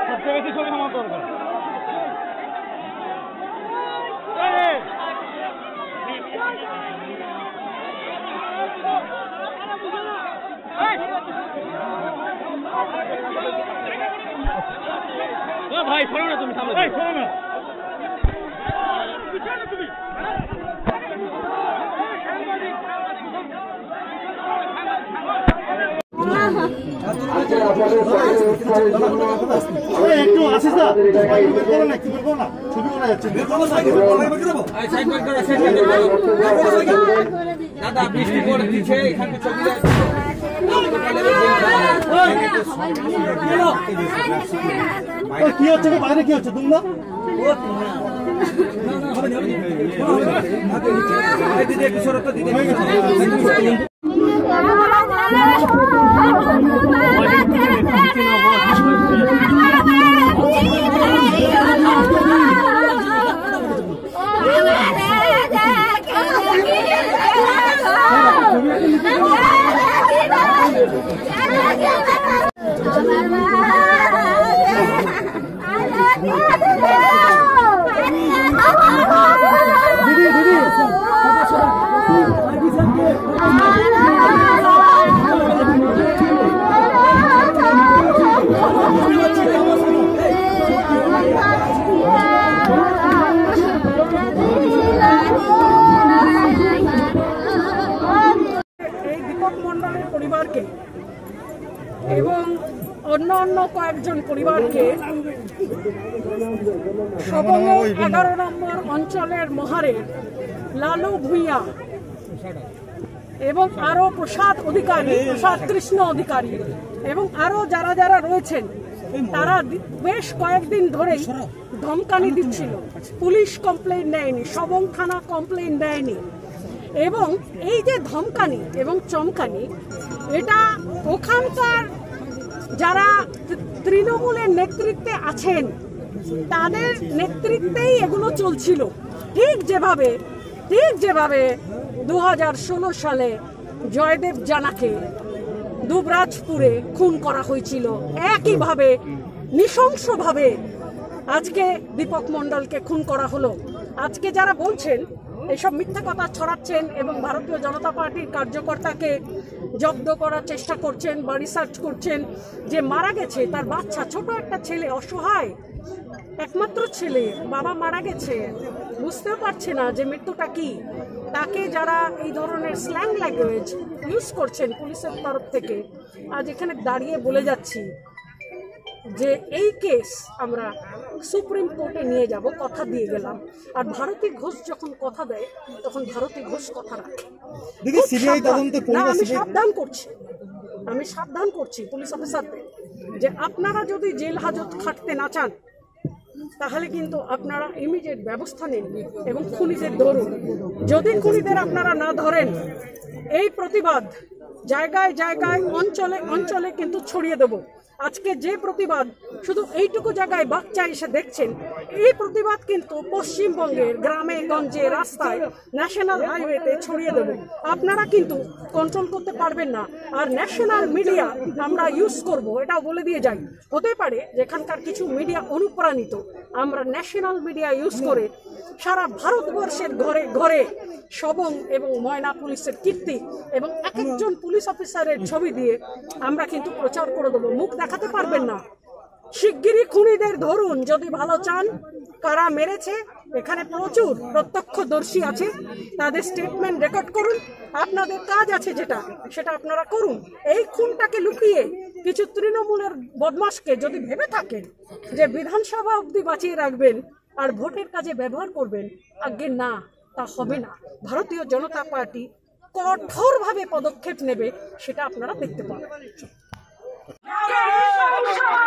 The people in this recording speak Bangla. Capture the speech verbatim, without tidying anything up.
ভাই শোনো না তুমি সামনে শোনো না তুমি একটু আসিস না ছবি করা যাচ্ছে দাদা বৃষ্টি পড়ে দিচ্ছে এখানে ছবি কি হচ্ছে বাইরে কি হচ্ছে তোমরা দিদি একটু সরতা দিদি পরিবারকে এবং অন্য অন্য কয়েকজন পরিবারকে সবং এগারো নম্বর অঞ্চলের মহারে লালু ভূঁইয়া এবং আরো প্রসাদ অধিকারী প্রসাদ কৃষ্ণ অধিকারী এবং আরো যারা যারা রয়েছেন তারা বেশ কয়েকদিন ধরেই ধমকানি দিচ্ছিল। পুলিশ কমপ্লেন নেয়নি, সবং থানা কমপ্লেন দেয়নি এবং এই যে ধমকানি এবং চমকানি এটা ওখানকার যারা তৃণমূলের নেতৃত্বে আছেন তাদের নেতৃত্বেই এগুলো চলছিল। ঠিক যেভাবে ঠিক যেভাবে দু হাজার ষোলো সালে জয়দেব জানাকে দুবরাজপুরে খুন করা হয়েছিল, একইভাবে নৃশংসভাবে আজকে দীপক মণ্ডলকে খুন করা হলো। আজকে যারা বলছেন এইসব মিথ্যা কথা ছড়াচ্ছেন এবং ভারতীয় জনতা পার্টির কার্যকর্তাকে জব্দ করার চেষ্টা করছেন বা রিসার্চ করছেন যে মারা গেছে তার বাচ্চা, ছোট একটা ছেলে, অসহায় একমাত্র ছেলে, বাবা মারা গেছে, বুঝতেও পারছে না যে মৃত্যুটা কি। তাকে যারা এই ধরনের স্ল্যাং ল্যাঙ্গুয়েজ ইউজ করছেন পুলিশের তরফ থেকে, আজ এখানে দাঁড়িয়ে বলে যাচ্ছি যে এই কেস আমরা সুপ্রিম কোর্টে নিয়ে যাব, কথা দিয়ে গেলাম। আর ভারতী ঘোষ যখন কথা দেয় তখন ভারতী ঘোষ কথা রাখে। আমি সাবধান করছি আমি সাবধান করছি পুলিশ অফিসারদের যে আপনারা যদি জেল হাজত খাটতে না চান তাহলে কিন্তু আপনারা ইমিডিয়েট ব্যবস্থা নিন এবং খুনিদের ধরুন। যদি খুনিদের আপনারা না ধরেন এই প্রতিবাদ জায়গায় জায়গায় অঞ্চলে অঞ্চলে কিন্তু ছড়িয়ে দেব। আজকে যে প্রতিবাদ শুধু এইটুকু জায়গায় বাচ্চা এসে দেখছেন, এই প্রতিবাদ কিন্তু পশ্চিমবঙ্গের গ্রামে গঞ্জে রাস্তায় ন্যাশনাল হাইওয়েতে ছড়িয়ে দেব। আপনারা কিন্তু কন্ট্রোল করতে পারবেন না। আর ন্যাশনাল মিডিয়া আমরা ইউজ করব, এটাও বলে দিয়ে যাই। হতে পারে যেখানকার কিছু মিডিয়া অনুপ্রাণিত, আমরা ন্যাশনাল মিডিয়া ইউজ করে সারা ভারতবর্ষের ঘরে ঘরে সবং এবং ময়না পুলিশের কীর্তি এবং এক একজন পুলিশ অফিসারের ছবি দিয়ে আমরা কিন্তু প্রচার করে দেবো। মুখ দেখাতে পারবেন না, শিগগিরই খুনিদের ধরুন। যদি ভালো চান কারা মেরেছে, এখানে প্রচুর প্রত্যক্ষদর্শী আছে, তাদের স্টেটমেন্ট রেকর্ড করুন। আপনাদের কাজ আছে যেটা, সেটা আপনারা করুন। এই খুনটাকে লুকিয়ে কিছু তৃণমূলের বদমাশকে যদি ভেবে থাকেন যে বিধানসভা অবধি বাঁচিয়ে রাখবেন আর ভোটের কাজে ব্যবহার করবেন, আগে না, তা হবে না। ভারতীয় জনতা পার্টি কঠোরভাবে পদক্ষেপ নেবে, সেটা আপনারা দেখতে পাবেন।